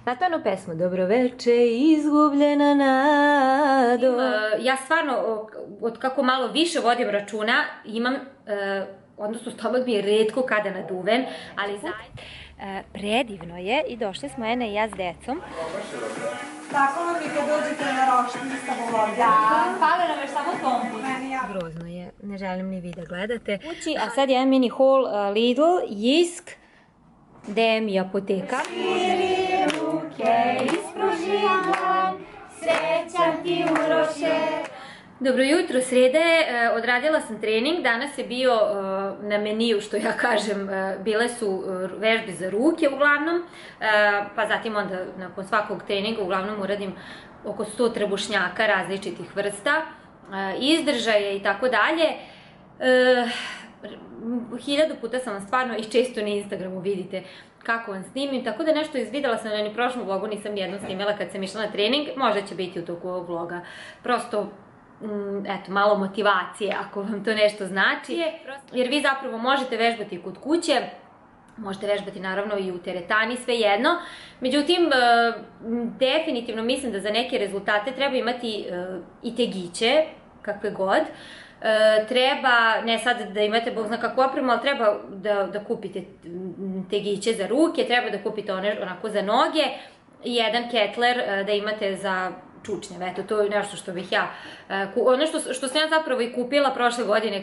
Znate onu pesmu Dobroveče, izgubljena nado? Ja stvarno, od kako malo više vodim računa, imam, odnosno stomak mi je retko kada naduven, ali zaista predivno je i došli smo Ena i ja s decom. Tako vam i kad dođete na roštilj sa volodom. Da, fale nam još samo tompus. Grozno je, ne želim ni vi da gledate. A sad je jedan mini haul Lidl, Jisk, DM i apoteka. Širi ruke ispruži dlan, srećan ti Uroše. Dobro jutro, sreda je, odradila sam trening, danas je bio na meniju, što ja kažem, bile su vežbe za ruke uglavnom, pa zatim onda nakon svakog treninga uglavnom uradim oko 100 trbušnjaka različitih vrsta, izdržaje i tako dalje. 1000 puta sam vam stvarno i često na Instagramu vidite kako vam snimim, tako da nešto izvidela sam na prošlom vlogu, nisam jednom snimila kad sam išla na trening, možda će biti u toku ovog vloga, prosto eto, malo motivacije ako vam to nešto znači, jer vi zapravo možete vežbati kod kuće, možete vežbati naravno i u teretani, sve jedno, međutim, definitivno mislim da za neke rezultate treba imati i tegiće, kakve god, treba, ne sad da imate bog zna kakvu opremu, ali treba da kupite tegiće za ruke, treba da kupite one onako za noge i jedan ketler da imate za čučnjeve, eto, to je nešto što bih ja, ono što sam ja zapravo i kupila prošle godine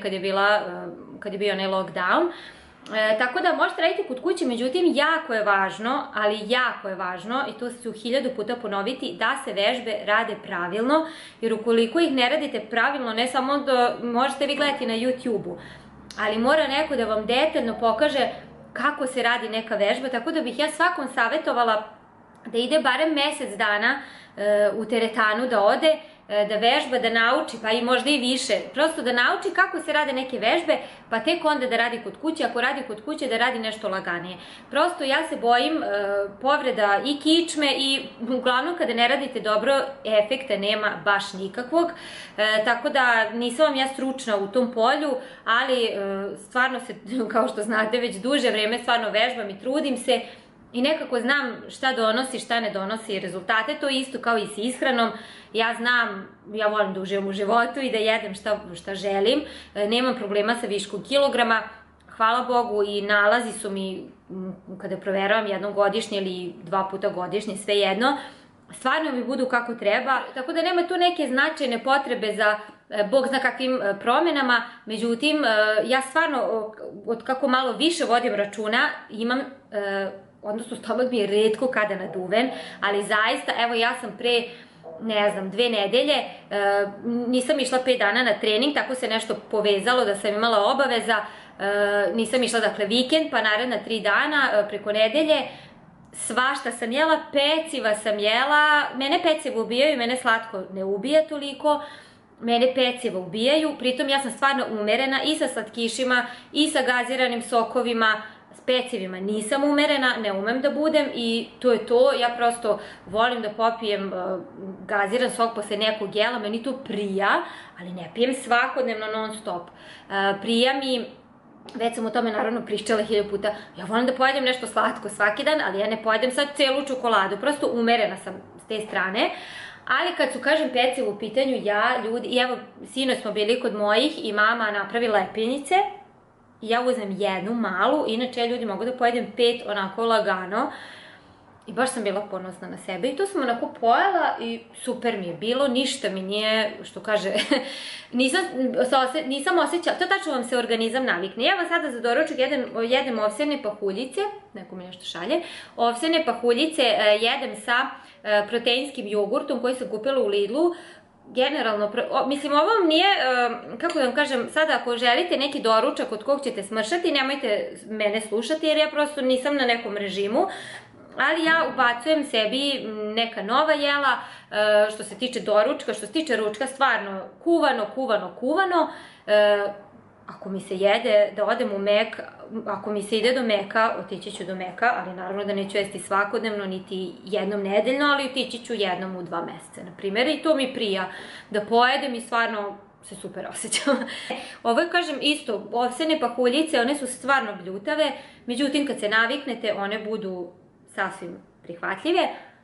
kad je bio onaj lockdown, tako da možete raditi kod kuće, međutim, jako je važno, ali jako je važno, i to ću 1000 puta ponoviti, da se vežbe rade pravilno, jer ukoliko ih ne radite pravilno, ne samo da možete vi gledati na YouTube-u, ali mora neko da vam detaljno pokaže kako se radi neka vežba, tako da bih ja svakom savjetovala da ide barem mesec dana u teretanu, da ode, da vežba, da nauči, pa i možda i više, prosto da nauči kako se rade neke vežbe, pa tek onda da radi kod kuće, ako radi kod kuće da radi nešto laganije. Prosto ja se bojim povreda i kičme i uglavnom kada ne radite dobro, efekta nema baš nikakvog, tako da nisam vam ja stručna u tom polju, ali stvarno se, kao što znate, već duže vreme stvarno vežbam i trudim se, i nekako znam šta donosi, šta ne donosi rezultate, to je isto kao i s ishranom. Ja znam, ja volim da uživam u životu i da jedem šta želim, nemam problema sa viškom kilograma, hvala Bogu, i nalazi su mi, kada proveravam jednom godišnje ili 2 puta godišnje, sve jedno, stvarno mi budu kako treba, tako da nema tu neke značajne potrebe za bog zna kakvim promenama, međutim, ja stvarno, od kako malo više vodim računa, imam, odnosno stomak mi je retko kada naduven, ali zaista, evo ja sam pre, ne znam, 2 nedelje, nisam išla 5 dana na trening, tako se nešto povezalo da sam imala obaveza, nisam išla dakle vikend, pa naredna 3 dana preko nedelje, svašta sam jela, peciva sam jela, mene peciva ubijaju, mene slatko ne ubija toliko, mene peciva ubijaju, pritom ja sam stvarno umerena i sa slatkišima i sa gaziranim sokovima, s pecivima nisam umerena, ne umem da budem i to je to, ja prosto volim da popijem gaziran sok posle nekog jela, meni to prija, ali ne pijem svakodnevno non stop. Prija mi, već sam o tome naravno pričala 1000 puta, ja volim da pojedem nešto slatko svaki dan, ali ja ne pojedem sad celu čokoladu, prosto umerena sam s te strane. Ali kad su, kažem, pecivo u pitanju, ljudi, i evo, sinoć smo bili kod mojih i mama napravi lepljenice, i ja uzmem jednu malu, inače ja ljudi mogu da pojedem 5 onako lagano, i baš sam bila ponosna na sebe, i to sam onako pojela i super mi je bilo, ništa mi nije, što kaže, nisam osjećala, to tačno vam se organizam navikne. Ja vam sada za doručak jedem ovsene pahuljice, neko mi nešto šalje, ovsene pahuljice jedem sa proteinskim jogurtom koji sam kupila u Lidlu. Generalno, mislim, ovo vam nije, kako da vam kažem, sada ako želite neki doručak od kog ćete smršati, nemojte mene slušati jer ja prosto nisam na nekom režimu, ali ja ubacujem sebi neka nova jela, što se tiče doručka, što se tiče ručka, stvarno kuvano, ako mi se jede da odem u Mek, ako mi se ide do Meka, otići ću do Meka, ali naravno da neću jesti svakodnevno, niti jednom nedeljno, ali otići ću jednom u 2 meseca, na primjer, i to mi prija da pojedem i stvarno se super osjećam. Ovo je, kažem, isto, ovsene pahuljice, one su stvarno bljutave, međutim, kad se naviknete, one budu sasvim prihvatljive,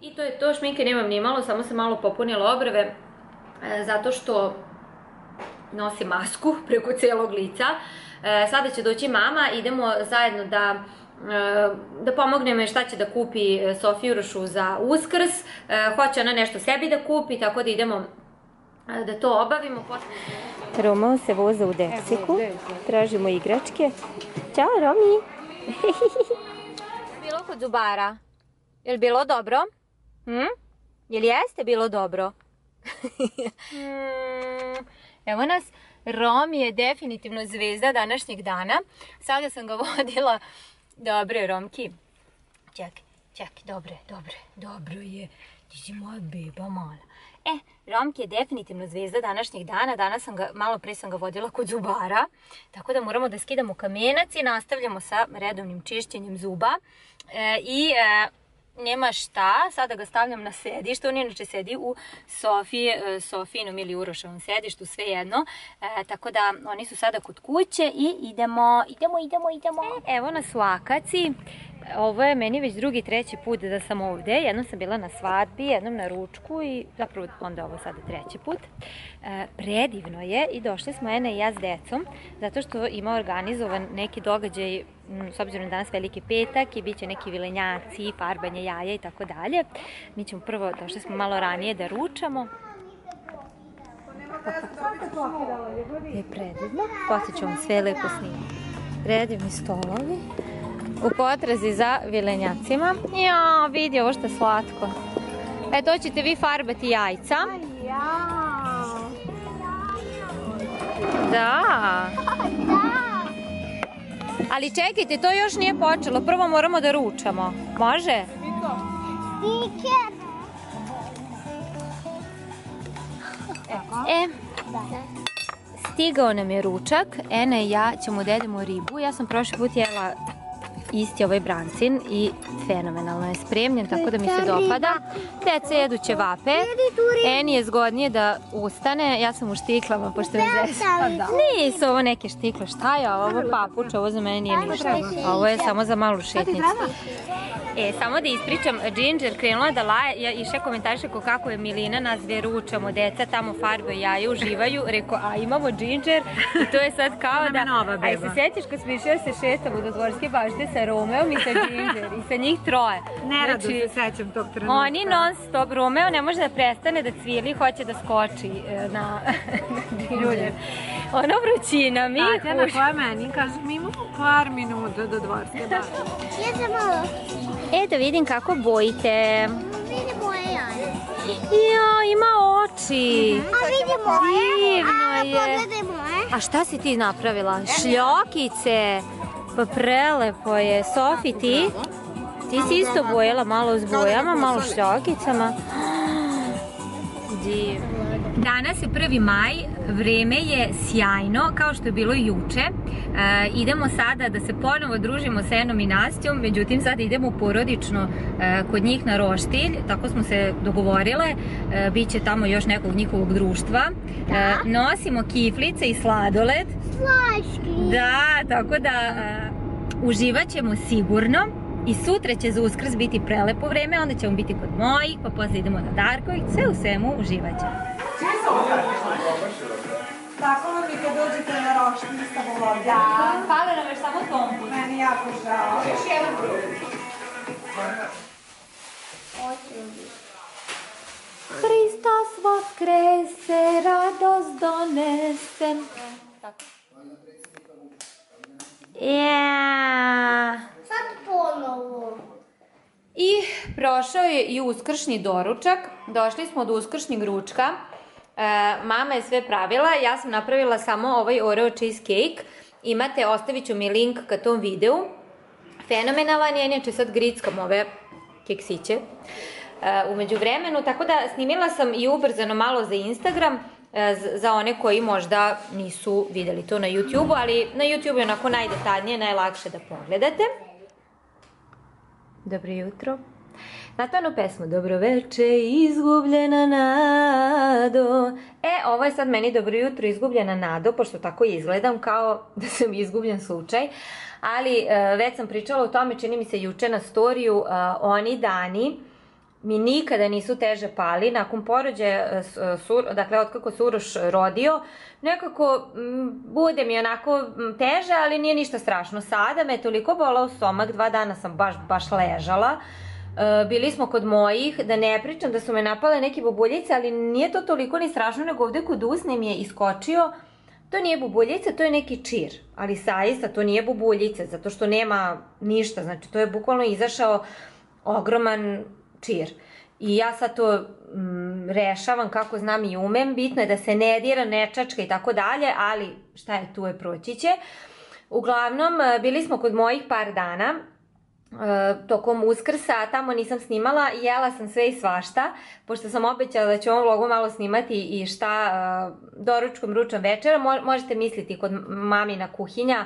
I to je to, šminke nemam ni malo, samo sam malo popunila obrve, zato što nosim masku preko celog lica. Sada će doći mama, idemo zajedno da pomognemo šta će da kupi Sofiji Urošu za Uskrs. Hoće ona nešto sebi da kupi, tako da idemo da to obavimo. Romeo se voza u Deksiku, tražimo igračke. Ćao Romi! Bilo kod zubara? Je li bilo dobro? Je li jeste bilo dobro? Evo nas, Romi je definitivno zvezda današnjeg dana. Sada sam ga vodila. Dobre, Romki. Čekaj, dobro je. Ti si moja beba mala. Romki je definitivno zvezda današnjeg dana. Danas malo pre sam ga vodila kod zubara. Tako da moramo da skidamo kamenac i nastavljamo sa redovnim čišćenjem zuba. Nema šta, sada ga stavljam na sedište, on inače sedi u Sofijinom ili Uroševom sedištu, sve jedno, tako da oni su sada kod kuće i idemo. Evo nas u Akaci, ovo je meni već drugi, treći put da sam ovde, jednom sam bila na svadbi, jednom na ručku i zapravo onda ovo sada treći put. Predivno je i došli smo Ena i ja s decom, zato što ima organizovan neki događaj, s obzirom danas Veliki petak i bit će neki vilenjaci, farbanje jaja i tako dalje. Mi ćemo prvo, došli smo malo ranije da ručamo. Je predivno, poslije ću vam sve lepo snimiti. Predivni stolovi. U potrazi za vilenjacima. Ja, vidi ovo što je slatko. To ćete vi farbati jajca. Da. Ali čekajte, to još nije počelo. Prvo moramo da ručamo. Može? Stigao nam je ručak. Ena i ja ćemo da jedemo ribu. Ja sam prošli put jela isti ovaj brancin i fenomenalno je spremljen, tako da mi se dopada. Deca jedu ćevape. Eni je zgodnije da ustane. Ja sam u štiklama, pošto je zesa. Nisu ovo neke štikle. Šta je ovo? Papuč, ovo za mene nije ništa. Ovo je samo za malu šetnicu. Samo da ispričam, Ginger krenula da laje, iše komentariše kako je Milina, nas dve ručamo, deca tamo farbaju jaje, uživaju, reko, a imamo Ginger i to je sad kao da, a i se sjećaš kad smo išli se šetamo do Dvorske bašte sa Romeom i sa Ginger i sa njih troje. Nerado se sećam tog trenutka. Oni non stop, Romeo ne može da prestane da cvili, hoće da skoči na Ginger. Ono vrućina, mi kuš. Tatjana koja meni kaže, mi imamo par minuta do Dvorske bašte. Ja sam malo. Da vidim kako bojite. Vidi moje jaje. Jo, ima oči. A vidi moje. Divno je. Pogledaj moje. A šta si ti napravila? Šljokice. Pa prelepo je. Sofi, ti? Ti si isto bojela malo s bojama, malo šljokicama. Divno. Danas je 1. maj, vreme je sjajno, kao što je bilo i juče. Idemo sada da se ponovo družimo sa Enom i Nastjom, međutim sada idemo porodično kod njih na roštilj, tako smo se dogovorile, biće tamo još nekog njihovog društva. Nosimo kiflice i sladoled. Slaški. Da, tako da uživat ćemo sigurno. I sutra će za Uskrs biti prelepo vreme, onda ćemo biti kod mojih, pa posle idemo na Darkovih, sve u svemu uživat ćemo. Tako vam i kad dođete na roštilj sa vlogom. Da, fale nam još samo tompus. Meni jako žao. Još jedan broj. Hristos voskrese, radost donese. Tako. Sad ponovo. I prošao je i uskršnji doručak. Došli smo do uskršnjeg ručka. Mama je sve pravila. Ja sam napravila samo ovaj Oreo cheesecake. Imate, ostavit ću mi link ka tom videu. Fenomenalan je, inače sad grickam ove keksiće umeđu vremenu. Tako da snimila sam i ubrzano malo za Instagram. Za one koji možda nisu videli to na YouTube-u, ali na YouTube je onako najdetaljnije, najlakše da pogledate. Dobro jutro. Znate onu pesmu? Dobro veče, izgubljena nado. Ovo je sad meni dobro jutro, izgubljena nado, pošto tako izgledam kao da sam izgubljen slučaj. Ali već sam pričala o tome, čini mi se juče na storiju, oni dani mi nikada nisu teže pali. Nakon porođaja, dakle otkako se Uroš rodio, nekako bude mi onako teže, ali nije ništa strašno. Sada me je toliko bolao stomak, 2 dana sam baš ležala. Bili smo kod mojih, da ne pričam da su me napale neke bubuljice, ali nije to toliko ni strašno, nego ovde kod usne mi je iskočio. To nije bubuljica, to je neki čir, ali zaista to nije bubuljica, zato što nema ništa, znači to je bukvalno izašao ogroman čir. I ja sad to rešavam kako znam i umem, bitno je da se ne dira, ne čačka i tako dalje, ali šta je tu je, proći će. Uglavnom, bili smo kod mojih par dana, tokom Uskrsa, tamo nisam snimala, jela sam sve i svašta, pošto sam obećala da ću ovom vlogu malo snimati i šta doručkom, ručom, večera. Možete misliti kod mamina kuhinja,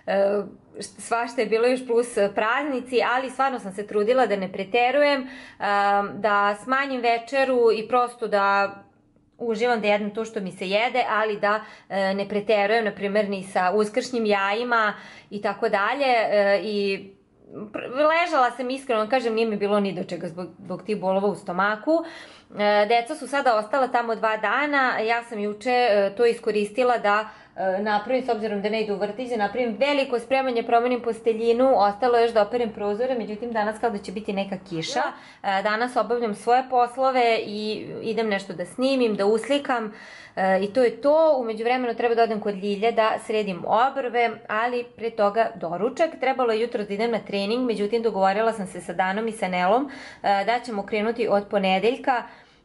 svašta je bilo još plus praznici, ali stvarno sam se trudila da ne preterujem, da smanjim večeru i prosto da uživam da jedem to što mi se jede, ali da ne preterujem, na primjer, ni sa uskršnjim jajima i tako dalje. I ležala sam, iskreno kažem, nije mi bilo ni do čega zbog tih bolova u stomaku. Deca su sada ostala tamo 2 dana, ja sam juče to iskoristila da napravim, s obzirom da ne idu u vrtiće, napravim veliko spremanje, promenim posteljinu, ostalo još da operem prozore, međutim danas kao da će biti neka kiša. Danas obavljam svoje poslove i idem nešto da snimim, da uslikam i to je to. Umeđu vremenu treba da odem kod Ljilje da sredim obrve, ali pre toga doručak. Trebalo je jutro da idem na trening, međutim dogovorila sam se sa Danom i sa Nelom da ćemo krenuti od ponedeljka.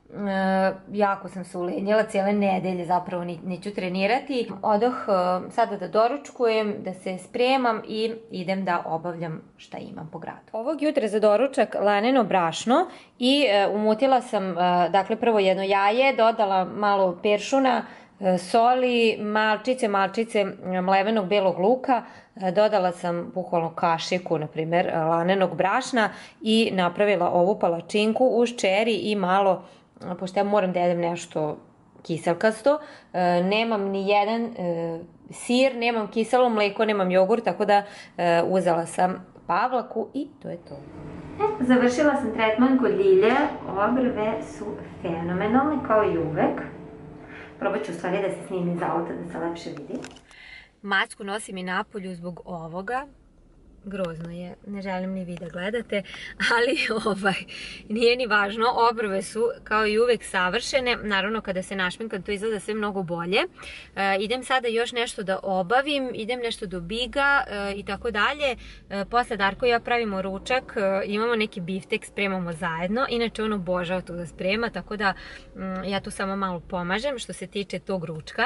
Jako sam se ulenjela, cijele nedelje zapravo neću trenirati. Odoh sada da doručkujem, da se spremam i idem da obavljam šta imam po gradu. Ovog jutra za doručak laneno brašno i umutila sam, dakle, prvo jedno jaje, dodala malo peršuna, soli, malčice mlevenog belog luka, dodala sam bukvalno kašiku, na primjer, lanenog brašna i napravila ovu palačinku uz čeri i malo, pošto ja moram da jedem nešto kiselkasto, nemam ni jedan sir, nemam kiselo mleko, nemam jogurt, tako da uzela sam pavlaku i to je to. Završila sam tretman kod Ljilje, obrve su fenomenalne kao i uvek. Probat ću u stvari da se snimim iz auta da se lepše vidi. Masku nosim i napolju zbog ovoga. Grozno je, ne želim ni vi da gledate, ali nije ni važno, obrve su kao i uvek savršene, naravno kada se našminkam to izgleda sve mnogo bolje. Idem sada još nešto da obavim, idem nešto do Biga i tako dalje. Posle Darko i ja pravimo ručak, imamo neki biftek, spremamo zajedno, inače on obožava to da sprema, tako da ja tu samo malo pomažem što se tiče tog ručka.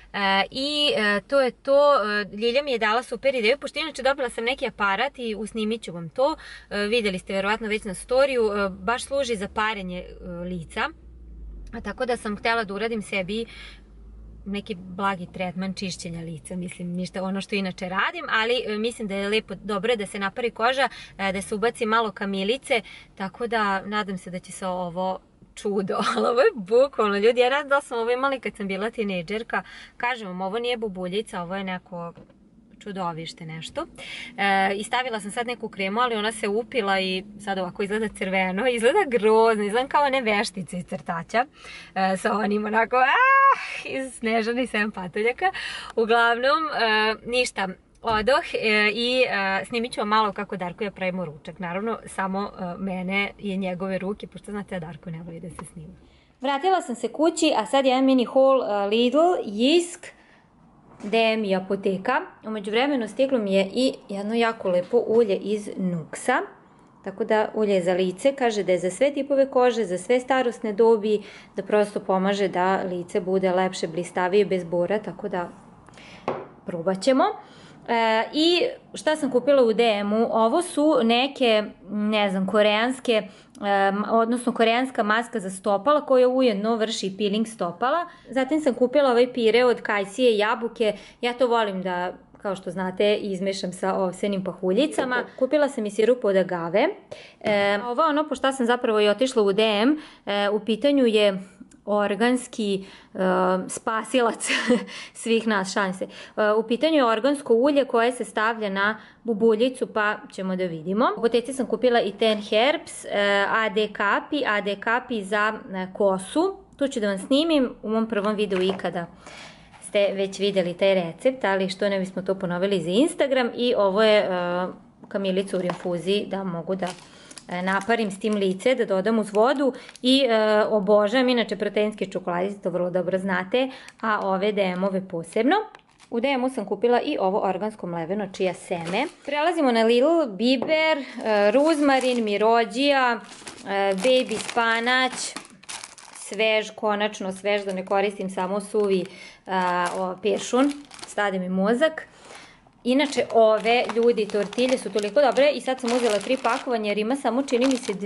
I to je to. Ljilja mi je dala super ideju, pošto inače dobila sam neki aparat i usnimit ću vam to. Videli ste verovatno već na storiju, baš služi za parenje lica, tako da sam htjela da uradim sebi neki blagi tretman čišćenja lica, mislim ništa ono što inače radim, ali mislim da je lepo, dobro da se napari koža, da se ubaci malo kamilice, tako da nadam se da će se ovo čudo, ali ovo je bukvalno, ljudi, ja znam da sam ovo imali kad sam bila tinejdžerka, kažem vam, ovo nije bubuljica, ovo je neko čudovište nešto. I stavila sam sad neku kremu, ali ona se upila i sad ovako izgleda crveno, izgleda grozno, izgleda kao one veštice iz crtaća, sa onim onako iz Snežane i 7 patuljaka. Uglavnom, ništa, odoh i snimit ću vam malo kako Darko i ja pravimo ručak. Naravno, samo mene i njegove ruke, pošto znate da Darko ne voli da se snima. Vratila sam se kući, a sad jedan mini haul Lidl, Jysk, DM i apoteka. Umeđu vremenu stiglo mi je i jedno jako lepo ulje iz Nuxa. Tako da ulje za lice, kaže da je za sve tipove kože, za sve starosne dobi, da prosto pomaže da lice bude lepše, blistavije, bez bora, tako da probat ćemo. I šta sam kupila u DM-u, ovo su neke, ne znam, koreanske, odnosno koreanska maska za stopala koja ujedno vrši peeling stopala. Zatim sam kupila ovaj pire od kajsije i jabuke, ja to volim da, kao što znate, izmešam sa ovsenim pahuljicama. Kupila sam i sirup od agave. Ovo ono, pošto sam zapravo i otišla u DM, u pitanju je organski spasilac svih nas, šalim se. U pitanju je organsko ulje koje se stavlja na bubuljicu, pa ćemo da vidimo. U apoteci sam kupila i Ten Herbs, AD Kapi za kosu. Tu ću da vam snimim u mom prvom videu ikada. Ste već videli taj recept, ali što ne bismo to ponovili za Instagram. I ovo je kamilica u rinfuziji, da mogu da naparim s tim lice, da dodam uz vodu i obožavam inače proteinske čokoladice, to vrlo dobro znate, a ove DM-ove posebno. U DM-u sam kupila i ovo organsko mleveno čija seme. Prelazimo na Little Biber, ruzmarin, mirođija, baby spanać, svež, konačno svež, da ne koristim samo suvi pešun, stade mi mozak. Inače, ove ljudi tortilje su toliko dobre i sad sam uzela 3 pakovanja jer ima samo, čini mi se,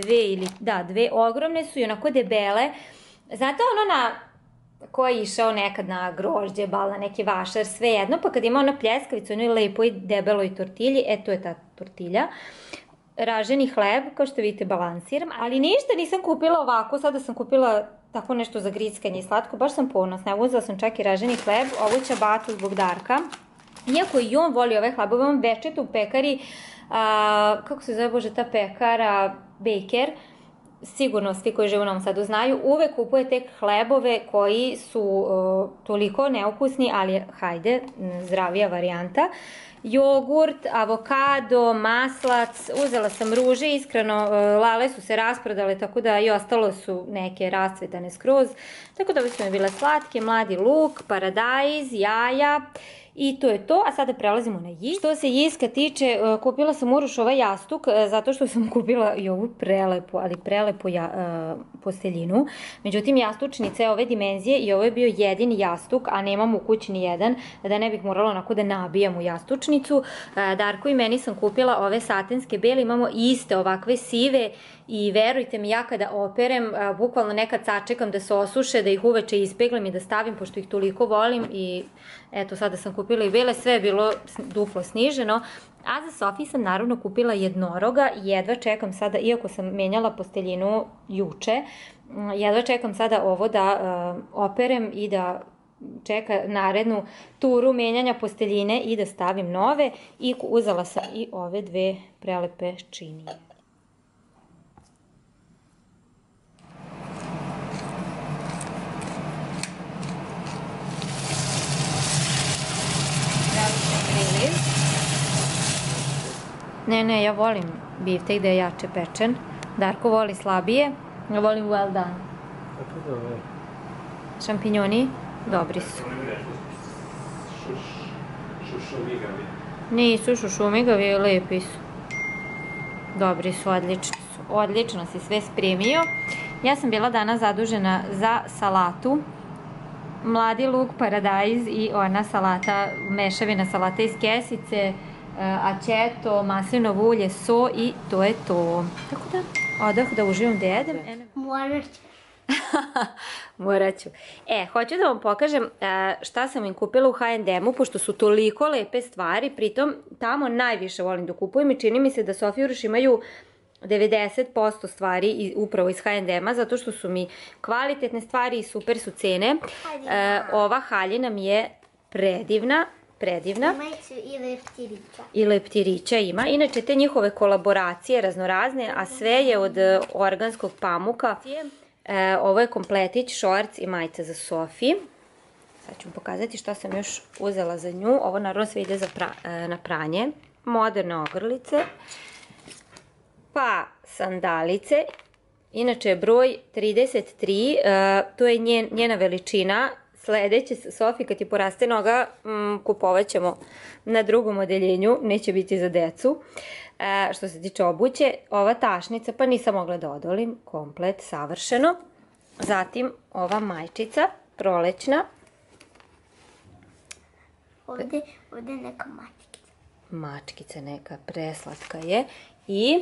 2 ogromne su i onako debele. Znate ono na ko je išao nekad na grožđe, bal, na neki vašar, sve jedno, pa kad ima ona pljeskavica, ono je lepo i debeloj tortilji, to je ta tortilja. Raženi hleb, kao što vidite, balansiram, ali ništa nisam kupila ovako, sada sam kupila tako nešto za grickanje i slatko, baš sam ponosna, uzela sam čak i raženi hleb, ovu ćabatu zbog Darka. Iako i on voli ove hlebove, on večeta u pekari, kako se zove, bože, ta pekara, Baker, sigurno svi koji žive u Novom Sadu znaju, uvek kupuje te hlebove koji su toliko neukusni, ali hajde, zdravija varijanta. Jogurt, avokado, maslac, uzela sam ruže, iskreno, lale su se rasprodale, tako da i ostalo su neke rascvetane skroz, tako da bi su mi bile slatke, mladi luk, paradajz, jaja. I to je to, a sada prelazimo na jisk. Što se jiska tiče, kupila sam Uroš ovaj jastuk, zato što sam kupila i ovu prelepu, ali prelepu posteljinu. Međutim, jastučnica je ove dimenzije i ovo je bio jedini jastuk, a nemam u kući ni jedan, da ne bih morala onako da nabijam u jastučnicu. Darko i meni sam kupila ove satinske bele, imamo iste ovakve sive i verujte mi, ja kada operem, bukvalno nekad sačekam da se osuše, da ih uveče ispeglam i da stavim, pošto ih toliko volim i eto, sada sam kupila i bele, sve je bilo duplo sniženo. A za Sofiji sam naravno kupila jednoroga, jedva čekam sada, iako sam menjala posteljinu juče, jedva čekam sada ovo da operem i da čeka narednu turu menjanja posteljine i da stavim nove. I uzela sam i ove 2 prelepe činije. Ne, ja volim biftek da je jače pečen. Darko voli slabije, ja volim well done. Šampinjoni, dobri su. Nisu šušumigavi, lepi su. Dobri su, odlični su. Odlično si sve spremio. Ja sam bila danas zadužena za salatu. Mladi luk, paradajz i ona salata, mešavina salata iz kesice, aceto, maslinovo ulje, so i to je to. Tako da, odah da uživam da jedem. Morat ću. Morat ću. Hoću da vam pokažem šta sam im kupila u H&M-u, pošto su toliko lepe stvari, pritom tamo najviše volim da kupujem i čini mi se da Sofija i Uroš imaju 90% stvari upravo iz H&M-a, zato što su mi kvalitetne stvari i super su cene. Ova haljina mi je predivna. Imaju i leptirića. I leptirića ima. Inače, te njihove kolaboracije raznorazne, a sve je od organskog pamuka. Ovo je kompletić, šorc i majica za Sofiju. Sad ću vam pokazati šta sam još uzela za nju. Ovo naravno sve ide na pranje. Moderne ogrlice. Pa sandalice. Inače je broj 33. To je njena veličina. Sledeće, Sofiji, kad ti poraste noga, kupovat ćemo na drugom odeljenju, neće biti za decu. Što se tiče obuće, ova tašnica, pa nisam mogla da odolim, komplet, savršeno. Zatim, ova majčica, prolećna. Ovde je neka mačkica. Mačkica neka, preslatka je. I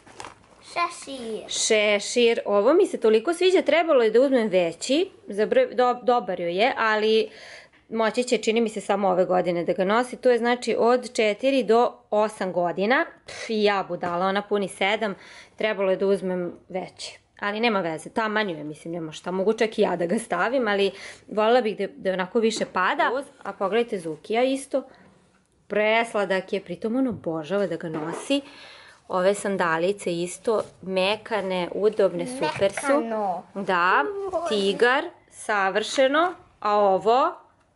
šešir. Ovo mi se toliko sviđa, trebalo je da uzmem veći, dobar joj je, ali moći će, čini mi se, samo ove godine da ga nosi. To je znači od 4 do 8 godina. I ja budala, ona puni 7, trebalo je da uzmem veće. ali nema veze, taman je, mislim, nema šta, mogu čak i ja da ga stavim, ali voljela bih da onako više pada. A pogledajte Zukija isto, presladak je, pritom on obožava da ga nosi. Ove sandalice isto, mekane, udobne, super su. Da, tigar, savršeno, a ovo?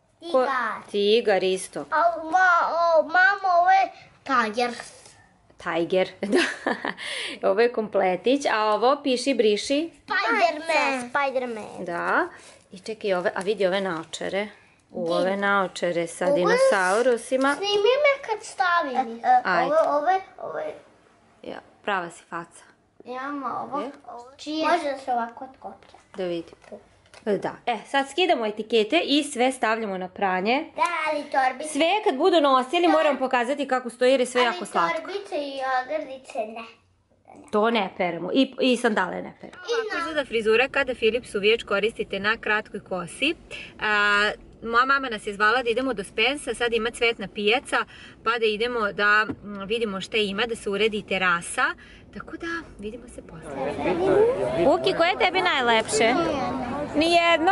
Tigar isto. Mama, ovo je tiger. Tiger, da. Ovo je kompletić, a ovo piši briši. Spiderman. Da. I čekaj, a vidi ove naočare. Ove naočare sa dinosaurusima. Snimi me kad stavim. Ajde. Ove. Ja, prava si faca. Imamo ovo. Može se ovako otkoplja. Da vidim. Da. Sad skidamo etikete i sve stavljamo na pranje. Da, ali torbice. Sve kad budu nosili moram pokazati kako stoji jer je sve jako slatko. Ali torbice i ogrlice ne. To ne peremo. I sandale ne peremo. Ovako izgleda frizura kada Filip suvijač koristite na kratkoj kosi. Moja mama nas je zvala da idemo do Spensa, sad ima cvetna pijaca, pa da idemo da vidimo šta ima, da se uredi terasa. Tako da, vidimo se posle. Uki, koje je tebi najlepše? Nijedno?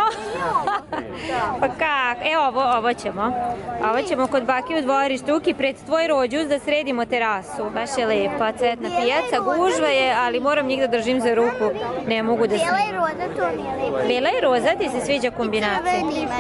Pa kak? Ovo ćemo. Ovo ćemo kod bake u dvorištu. Uki, pred tvoj rođus da sredimo terasu. Baš je lepa, cvetna pijaca, gužva je, ali moram njih da držim za ruku. Ne mogu da snimam. Bela i roza, to nije lepo. Bela i roza, ti se sviđa kombinacija?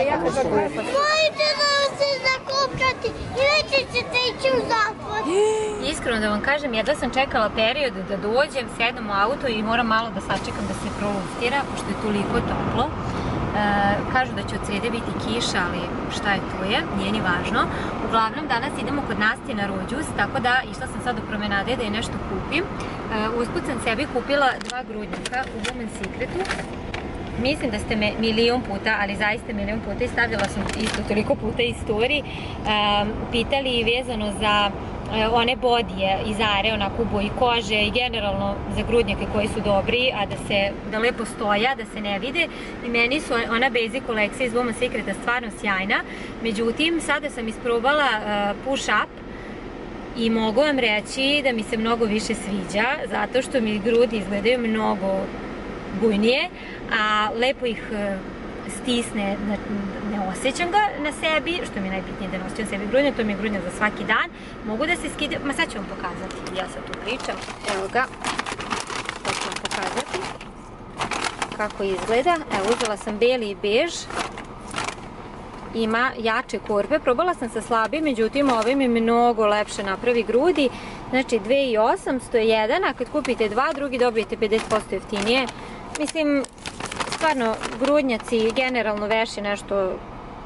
Možete da se zakopčati, inače ćete ići u zatvor. Iskreno da vam kažem, jedva sam čekala period da dođem, sedem u auto i moram malo da sačekam da se prolustira, pošto je toliko toplo. Kažu da će od srede biti kiša, ali šta je tu je, nije ni važno. Uglavnom, danas idemo kod Nasti na rođus, tako da išla sam sad do promenade da je nešto kupim. Usput sam sebi kupila 2 grudnjaka u Women's Secretu. Mislim da ste me milion puta, ali zaista milion puta, i stavljala sam isto toliko puta i story, pitali vezano za one bodije iz are, onako u boji kože i generalno za grudnjake koji su dobri, a da lepo stoja, da se ne vide. I meni su ona basic kolekcija iz Women's Secreta stvarno sjajna. Međutim, sada sam isprobala push up i mogu vam reći da mi se mnogo više sviđa, zato što mi grudi izgledaju mnogo bujnije, a lepo ih stisne, ne osjećam ga na sebi, što mi je najbitnije da ne osjećam sebi grudnje, to mi je grudnja za svaki dan, mogu da se skide, ma sad ću vam pokazati, ja sad tu pričam, evo ga, sad ću vam pokazati kako izgleda, evo uzela sam beli i bež, ima jače korpe, probala sam sa slabim, međutim ovaj mi mnogo lepše napravi grudi, znači 2800 je jedan, a kad kupite 2, drugi dobijete 50% jeftinije. Mislim, stvarno, grudnjaci, generalno veš je nešto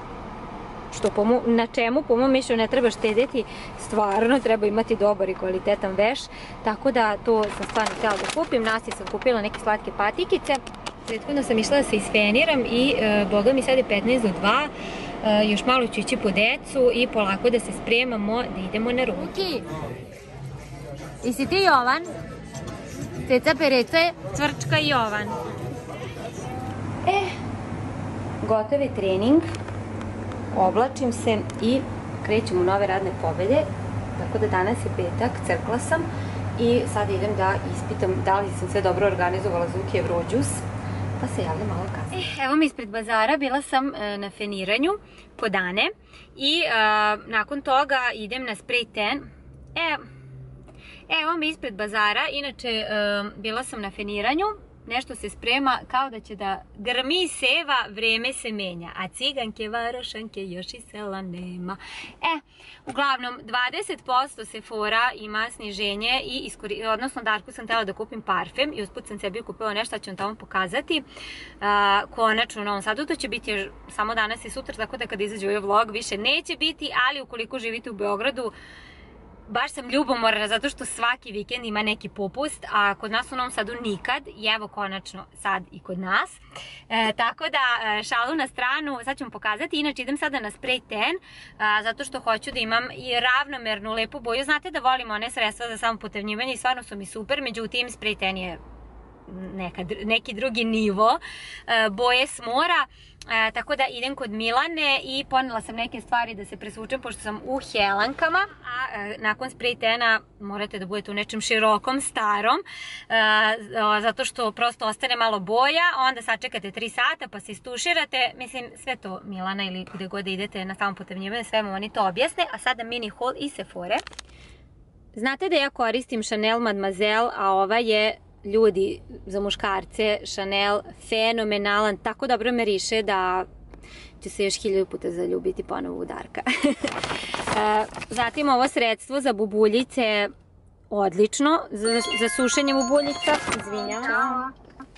na čemu, po mom mišljenju, ne treba štedjeti, stvarno treba imati dobar i kvalitetan veš, tako da to sam stvarno htjela da kupim. Nasti sam kupila neke slatke patikice, prethodno sam išla da se isfeniram i boga mi sad je 15 do 2, još malo ću ići po decu i polako da se spremamo da idemo na ruku. Uki, jesi ti Jovan? Ceca Perece, Cvrčka i Jovan. Gotov je trening, oblačim se i krećem u nove radne pobede, tako da danas je petak, crkla sam i sad idem da ispitam da li sam sve dobro organizovala za Ukijev rođus, pa se javljam malo kasnije. Evo mi ispred bazara, bila sam na feniranju po dane i nakon toga idem na spray tan. Evo mi ispred bazara, inače bila sam na feniranju, nešto se sprema kao da će da grmi seva, vreme se menja, a ciganke, varošanke još i sela nema. Uglavnom, 20% Sephora ima sniženje i odnosno Darku sam htjela da kupim parfem i usput sam sebi kupila nešto, što ću vam tamo pokazati. Konačno u Novom Sadu, to će biti samo danas i sutra, tako da kad izađe ovaj vlog više neće biti, ali ukoliko živite u Beogradu, baš sam ljubomorna zato što svaki vikend ima neki popust, a kod nas u Novom Sadu nikad, i evo konačno sad i kod nas. Tako da, šalu na stranu, sad ću vam pokazati, inače idem sada na spray tan, zato što hoću da imam i ravnomernu lepu boju. Znate da volim one sredstva za samopotravnjivanje i stvarno su mi super, međutim spray tan je neki drugi nivo boje s mora. Tako da idem kod Milane i ponela sam neke stvari da se presvučem pošto sam u Helankama, a nakon spray tena morate da budete u nečem širokom, starom, zato što prosto ostane malo boja, onda sačekate 3 sata pa se istuširate, mislim sve to Milana ili gde god idete na samopotavljivanje, sve vam oni to objasne, a sada mini haul iz Sephore. Znate da ja koristim Chanel Mademoiselle, a ova je ljudi za muškarce, Chanel, fenomenalan, tako dobro miriše da ću se još 1000 puta zaljubiti ponovo u Darka. Zatim ovo sredstvo za bubuljice, odlično, za sušenje bubuljica, izvinjavam.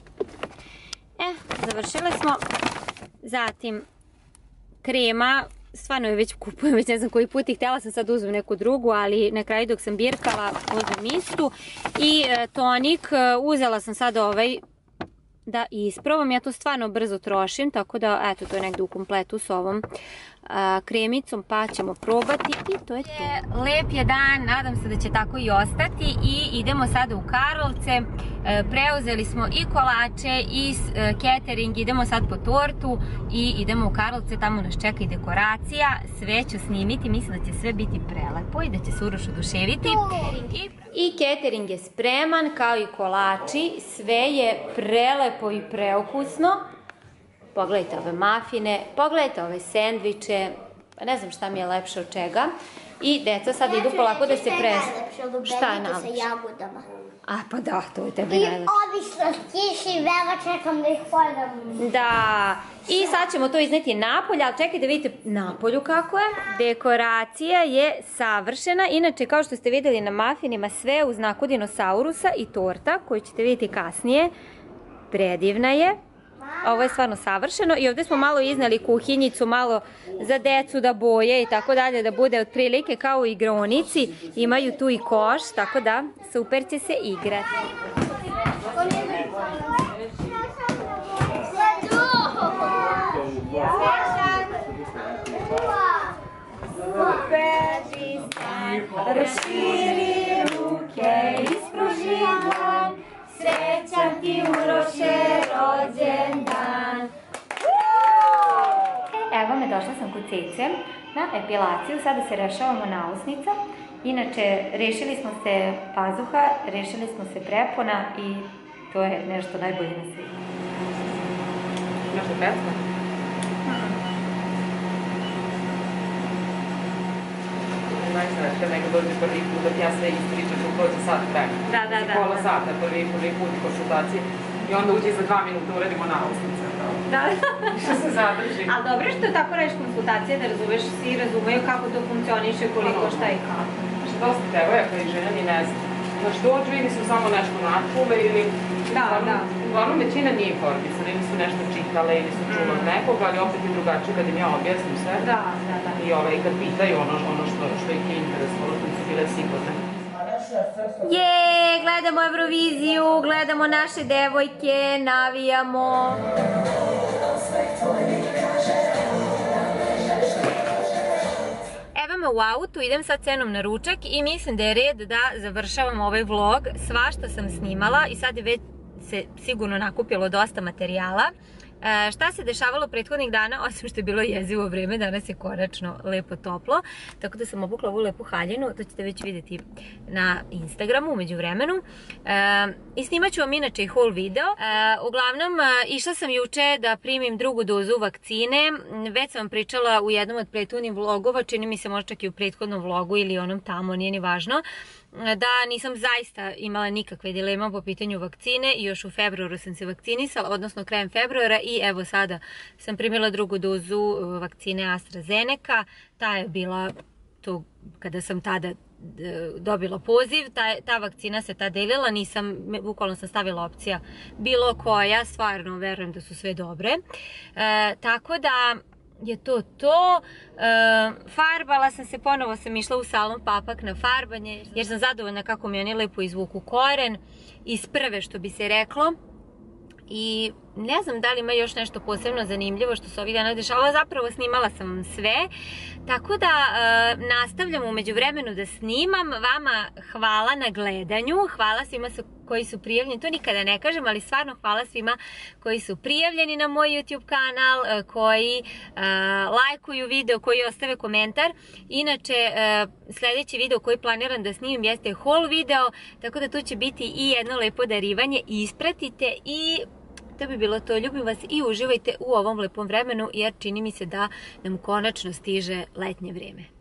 Završile smo. Zatim krema, stvarno je već kupujem, već ne znam koji put i htjela sam sad uzmem neku drugu, ali na kraju dok sam birkala uzmem istu. I tonik, uzela sam sad ovaj da isprobam, ja to stvarno brzo trošim, tako da eto to je negdje u kompletu s ovom kremicom, pa ćemo probati i to je to. Lep je dan, nadam se da će tako i ostati i idemo sada u Karlovce. Preuzeli smo i kolače i catering, idemo sad po tortu i idemo u Karlovce, tamo nas čeka i dekoracija, sve ću snimiti, mislim da će sve biti prelepo i da će se Uroš oduševiti. I catering je spreman kao i kolači, sve je prelepo i preukusno. Pogledajte ove mafine, pogledajte ove sendviče, ne znam šta mi je lepše od čega. I deca sad idu polako da se presne. Šta je najlepše? Sa jagodama. A pa da, to je tebi najlepše. I ovi slatkiši, veoma čekam da ih pojedam. Da, i sad ćemo to izneti napolje, ali čekaj da vidite napolju kako je. Dekoracija je savršena, inače kao što ste vidjeli na mafinima, sve u znaku dinosaurusa i torta koju ćete vidjeti kasnije. Predivna je. Ovo je stvarno savršeno i ovdje smo malo iznali kuhinjicu, malo za decu da boje i tako dalje, da bude otprilike kao u igraonici. Imaju tu i koš, tako da super će se igrati. Raširi ruke, ispruži dlan, srećan ti Uroše rođendan. Evo me, došla sam kod Cece na epilaciju, sada se rešavamo nausnica. Inače, rešili smo se pazuha, rešili smo se prepona i to je nešto najbolje na svijetu. Nešto pecka? Znaš kad neko dođe prvi put da ti ja sve ispričam što prođe sat vremena. Da. Pola sata prvi put konsultacije i onda uđe za 2 minuta uradimo nausnice. Da. Što se zadrži. Ali dobro što je tako reći konsultacije da razumeš, svi razumeju kako to funkcioniše, koliko šta i kako. Što dosta devojaka i žena ni ne zna. Znači dođu ili su samo nešto načule ili... Da. Uglavnom većina nije informisana, ili su nešto čitale ili su čula od nekoga, ali opet je drugačije kad im ja objasnim sve. Da. I kad pitaju ono što ih je interesovalo, koji su bile sigurne. Gledamo Euroviziju, gledamo naše devojke, navijamo. Evo me u autu, idem sad cenom na ručak i mislim da je red da završavam ovaj vlog. Svašta sam snimala i sad je već se sigurno nakupilo dosta materijala. Šta se dešavalo prethodnih dana, osim što je bilo jezivo vreme, danas je konačno lepo toplo, tako da sam obukla ovu lepu haljinu, to ćete već vidjeti na Instagramu umeđu vremenu. I snimat ću vam inače i haul video. Uglavnom, išla sam juče da primim drugu dozu vakcine, već sam vam pričala u jednom od prethodnih vlogova, čini mi se možda čak i u prethodnom vlogu ili onom tamo, nije ni važno, da nisam zaista imala nikakve dilema po pitanju vakcine i još u februaru sam se vakcinisala, odnosno krajem februara i evo sada sam primila drugu dozu vakcine AstraZeneca. Ta je bila to kada sam tada dobila poziv, ta vakcina se tad delila, bukvalno sam stavila opcija bilo koja, stvarno verujem da su sve dobre. Tako da je to. Farbala sam se, ponovo sam išla u salon Papak na farbanje, jer sam zadovoljna kako mi oni lepo izvuku koren, iz prve što bi se reklo. I ne znam da li ima još nešto posebno zanimljivo što se ovih dana dešavalo, zapravo snimala sam sve. Tako da nastavljam umeđu vremenu da snimam. Vama hvala na gledanju, hvala svima koji su prijavljeni, to nikada ne kažem, ali stvarno hvala svima koji su prijavljeni na moj YouTube kanal, koji lajkuju video, koji ostave komentar. Inače, sljedeći video koji planiram da snimim jeste haul video, tako da tu će biti i jedno lepo darivanje. Ispratite i to bi bilo to. Ljubim vas i uživajte u ovom lepom vremenu, jer čini mi se da nam konačno stiže letnje vrijeme.